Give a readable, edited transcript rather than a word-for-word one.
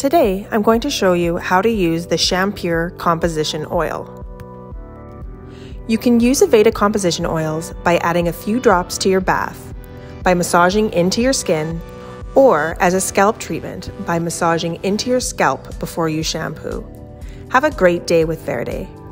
Today, I'm going to show you how to use the Shampure composition oil. You can use Aveda composition oils by adding a few drops to your bath, by massaging into your skin, or as a scalp treatment by massaging into your scalp before you shampoo. Have a great day with Verde.